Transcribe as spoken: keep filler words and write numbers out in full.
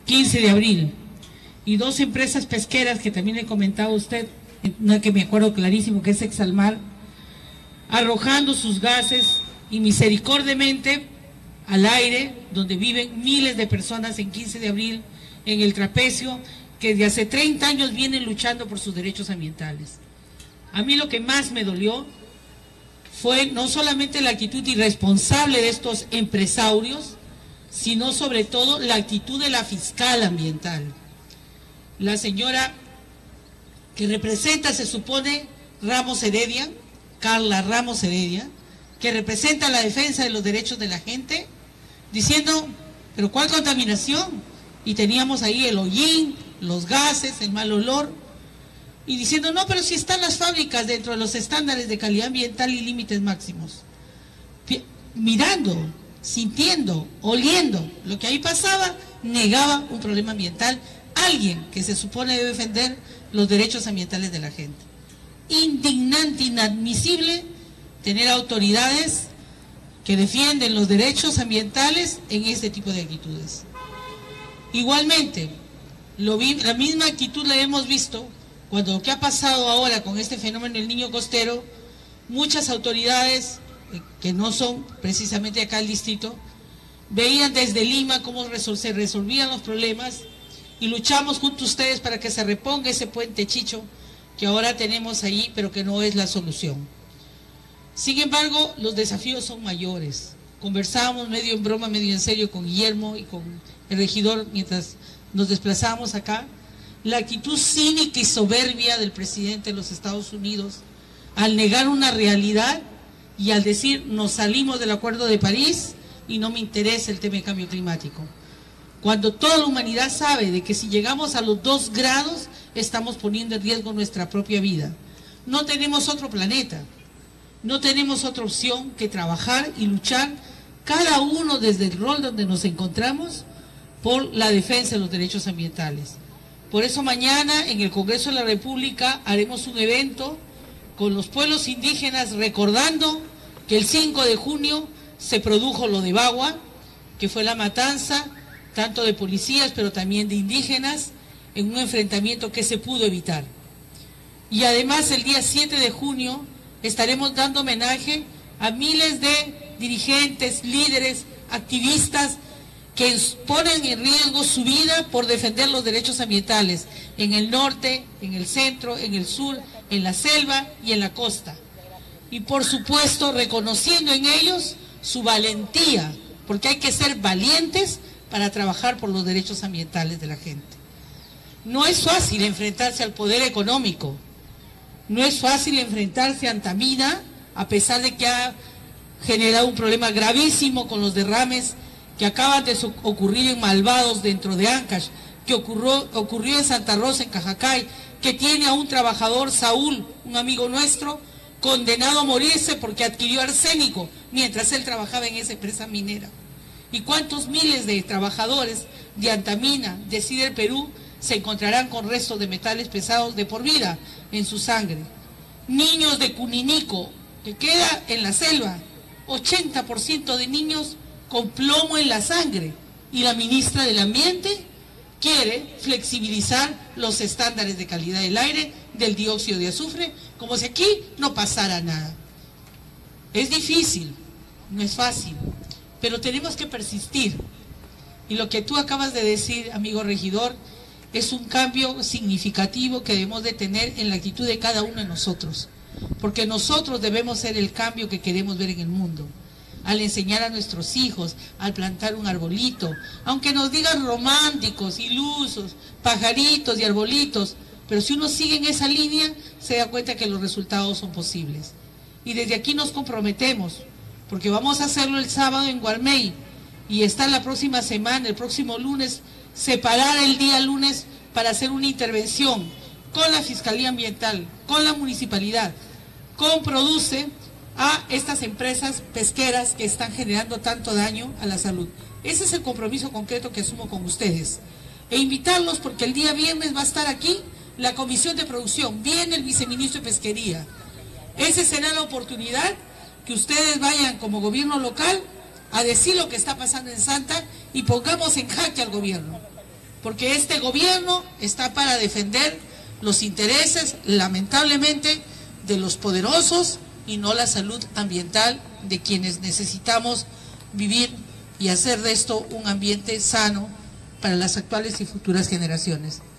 quince de abril, y dos empresas pesqueras que también le comentaba a usted, una que me acuerdo clarísimo que es Exalmar, arrojando sus gases y misericordiamente al aire, donde viven miles de personas en quince de abril, en el trapecio, que desde hace treinta años vienen luchando por sus derechos ambientales. A mí lo que más me dolió fue no solamente la actitud irresponsable de estos empresarios, sino sobre todo la actitud de la fiscal ambiental. La señora que representa, se supone, Ramos Heredia, Carla Ramos Heredia, que representa la defensa de los derechos de la gente, diciendo, pero ¿cuál contaminación? Y teníamos ahí el hollín, los gases, el mal olor, y diciendo, no, pero si están las fábricas dentro de los estándares de calidad ambiental y límites máximos. Mirando, sintiendo, oliendo lo que ahí pasaba, negaba un problema ambiental, alguien que se supone debe defender los derechos ambientales de la gente. Indignante, inadmisible tener autoridades que defienden los derechos ambientales en este tipo de actitudes. Igualmente, lo vi, la misma actitud la hemos visto cuando lo que ha pasado ahora con este fenómeno del niño costero, muchas autoridades eh, que no son precisamente acá el distrito, veían desde Lima cómo resol se resolvían los problemas y luchamos junto a ustedes para que se reponga ese puente Chicho que ahora tenemos ahí, pero que no es la solución. Sin embargo, los desafíos son mayores. Conversábamos medio en broma, medio en serio con Guillermo y con el regidor mientras nos desplazábamos acá. La actitud cínica y soberbia del presidente de los Estados Unidos al negar una realidad y al decir nos salimos del Acuerdo de París y no me interesa el tema de cambio climático. Cuando toda la humanidad sabe de que si llegamos a los dos grados estamos poniendo en riesgo nuestra propia vida. No tenemos otro planeta, no tenemos otra opción que trabajar y luchar cada uno desde el rol donde nos encontramos por la defensa de los derechos ambientales. Por eso mañana en el Congreso de la República haremos un evento con los pueblos indígenas recordando que el cinco de junio se produjo lo de Bagua, que fue la matanza tanto de policías pero también de indígenas en un enfrentamiento que se pudo evitar. Y además el día siete de junio estaremos dando homenaje a miles de dirigentes, líderes, activistas que ponen en riesgo su vida por defender los derechos ambientales en el norte, en el centro, en el sur, en la selva y en la costa. Y por supuesto reconociendo en ellos su valentía, porque hay que ser valientes para trabajar por los derechos ambientales de la gente. No es fácil enfrentarse al poder económico, no es fácil enfrentarse a Antamina, a pesar de que ha generado un problema gravísimo con los derrames que acaban de ocurrir en Malvados dentro de Ancash, que ocurrió, ocurrió en Santa Rosa, en Cajacay, que tiene a un trabajador, Saúl, un amigo nuestro, condenado a morirse porque adquirió arsénico mientras él trabajaba en esa empresa minera. ¿Y cuántos miles de trabajadores de Antamina, de Cider Perú, se encontrarán con restos de metales pesados de por vida en su sangre? Niños de Cuninico, que queda en la selva, ochenta por ciento de niños con plomo en la sangre, y la ministra del Ambiente quiere flexibilizar los estándares de calidad del aire, del dióxido de azufre, como si aquí no pasara nada. Es difícil, no es fácil, pero tenemos que persistir. Y lo que tú acabas de decir, amigo regidor, es un cambio significativo que debemos de tener en la actitud de cada uno de nosotros, porque nosotros debemos ser el cambio que queremos ver en el mundo. Al enseñar a nuestros hijos, al plantar un arbolito, aunque nos digan románticos, ilusos, pajaritos y arbolitos, pero si uno sigue en esa línea, se da cuenta que los resultados son posibles. Y desde aquí nos comprometemos, porque vamos a hacerlo el sábado en Guarmey, y está la próxima semana, el próximo lunes, separar el día lunes para hacer una intervención con la Fiscalía Ambiental, con la Municipalidad, con Produce, a estas empresas pesqueras que están generando tanto daño a la salud. Ese es el compromiso concreto que asumo con ustedes. E invitarlos porque el día viernes va a estar aquí la Comisión de Producción, viene el viceministro de Pesquería. Esa será la oportunidad que ustedes vayan como gobierno local a decir lo que está pasando en Santa y pongamos en jaque al gobierno. porque este gobierno está para defender los intereses, lamentablemente, de los poderosos y no la salud ambiental de quienes necesitamos vivir y hacer de esto un ambiente sano para las actuales y futuras generaciones.